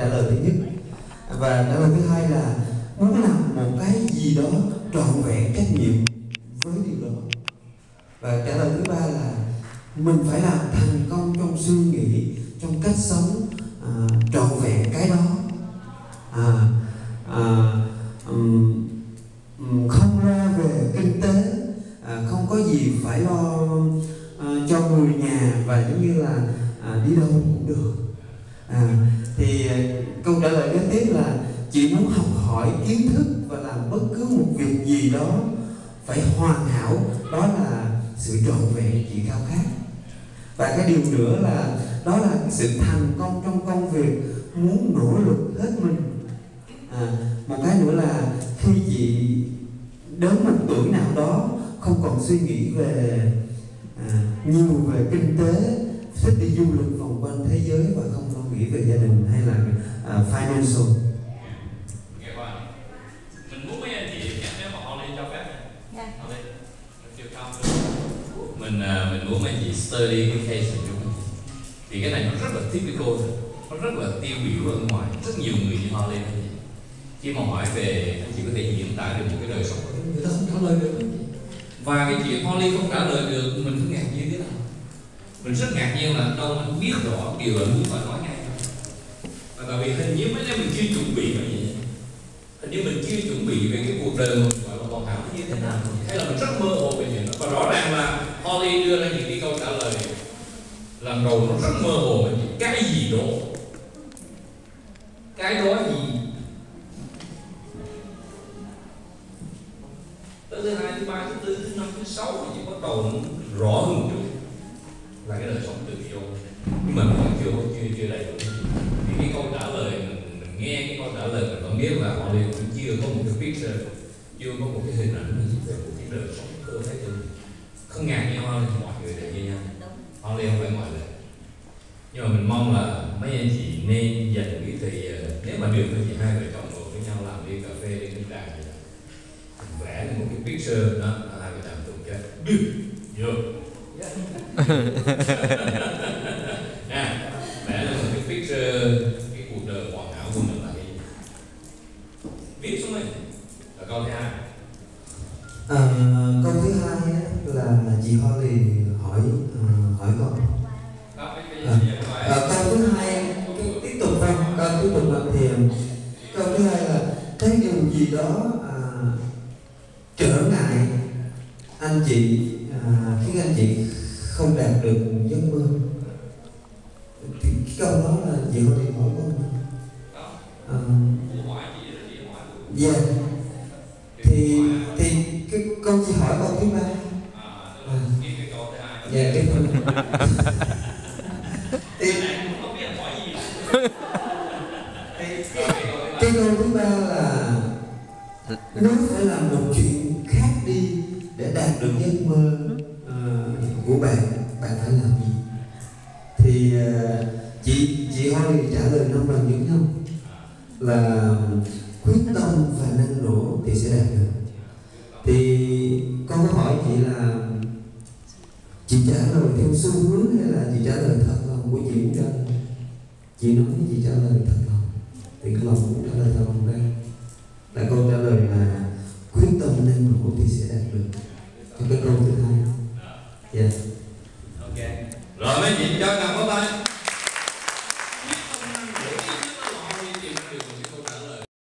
trả lời thứ nhất. Và trả lời thứ hai là muốn làm một cái gì đó trọn vẹn trách nhiệm với điều đó. Và trả lời thứ ba là mình phải làm thành công trong suy nghĩ, trong cách sống trọn vẹn cái đó. Không lo về kinh tế, không có gì phải lo cho người nhà, và giống như là đi đâu cũng được. Thì câu trả lời kế tiếp là chị muốn học hỏi kiến thức và làm bất cứ một việc gì đó phải hoàn hảo, đó là sự trọn vẹn chị khao khát. Và cái điều nữa là đó là sự thành công trong công việc, muốn nỗ lực hết mình. Một cái nữa là khi chị đến một tuổi nào đó không còn suy nghĩ về nhiều về kinh tế, thích đi du lịch vòng quanh thế giới và không lo nghĩ về gia đình hay là financial. Mình muốn mấy anh chị nếu mà họ lên cho phép họ lên mình muốn mấy anh chị study cái case của chúng. Thì cái này nó rất là typical, nó rất là tiêu biểu ở ngoài, rất nhiều người như họ lên. Khi mà hỏi về anh chị có thể diễn tả được một cái đời sống, người ta không trả lời được. Và cái chuyện Holly không trả lời được, mình cứ ngạc nhiên thế nào? Mình rất ngạc nhiên là đâu anh biết rõ điều là muốn và nói ngay. Và tại vì hình như mấy đứa mình chưa chuẩn bị cái gì, hình như mình chưa chuẩn bị về cái cuộc đời mình gọi là hoàn hảo như thế nào, hay là mình rất mơ hồ về chuyện đó. Và rõ ràng là Holly đưa ra những cái câu trả lời lần đầu nó rất mơ hồ về cái gì đó, cái đó gì. Tới thứ hai, thứ ba, thứ tư, thứ năm, thứ sáu thì chỉ bắt đầu nó rõ hơn một chút là cái đời sống tự do, nhưng mà vẫn chưa đầy đủ. Thì cái câu trả lời mình nghe cái câu trả lời mình vẫn biết là họ đều chưa có một cái picture, chưa có một cái hình ảnh về một cái đời sống cơ thể tự. Không ngạc nhiên hơn mọi người đều như nhau, họ đều không phải ngoại lệ. Nhưng mà mình mong là mấy anh chị nên dành cái thời nếu mà được thì hai vợ chồng ngồi với nhau làm đi cà phê đi nước trà gì đó, vẽ lên một cái picture đó, hai vợ chồng cùng chơi được vô vẽ lên một cái picture cái cuộc đời hoàn hảo của mình là cái gì, viết xuống đây là câu thứ hai. Câu thứ hai là chị Holly hỏi con. Câu thứ hai tiếp tục thì câu thứ hai là cái điều gì đó trở ngại anh chị, khiến anh chị không đạt được giấc mơ. Thì cái câu đó là chị Holly hỏi con. Dạ. Thì cái câu chị hỏi câu thứ ba. Dạ cái câu cái câu thứ ba là nếu phải làm một chuyện khác đi để đạt được giấc mơ của bạn phải làm gì? Thì chị Holly trả lời 5 lần giống nhau là quyết tâm và năng nổ thì sẽ đạt được. Thì con có hỏi chị là chị trả lời theo xu hướng hay là chị trả lời thật lòng của chị muốn trả lời? Chị nói chị trả lời thật lòng, thì cái lòng muốn trả lời thật lòng đây là câu trả lời là quyết tâm năng nổ thì sẽ đạt được. Cho cái câu thứ hai. Dạ.